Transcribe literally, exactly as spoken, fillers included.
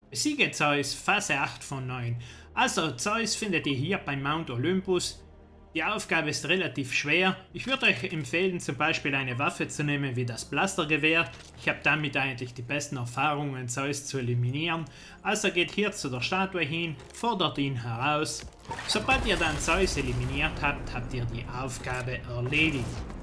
Besiege Zeus, Phase acht von neun. Also Zeus findet ihr hier beim Mount Olympus. Die Aufgabe ist relativ schwer. Ich würde euch empfehlen, zum Beispiel eine Waffe zu nehmen wie das Blastergewehr. Ich habe damit eigentlich die besten Erfahrungen, Zeus zu eliminieren. Also geht hier zu der Statue hin, fordert ihn heraus. Sobald ihr dann Zeus eliminiert habt, habt ihr die Aufgabe erledigt.